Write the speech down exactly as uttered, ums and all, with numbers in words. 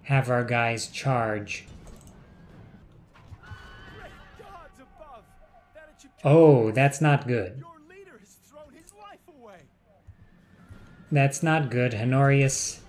have our guys charge. Oh, that's not good. Your leader has thrown his life away. That's not good. Honorius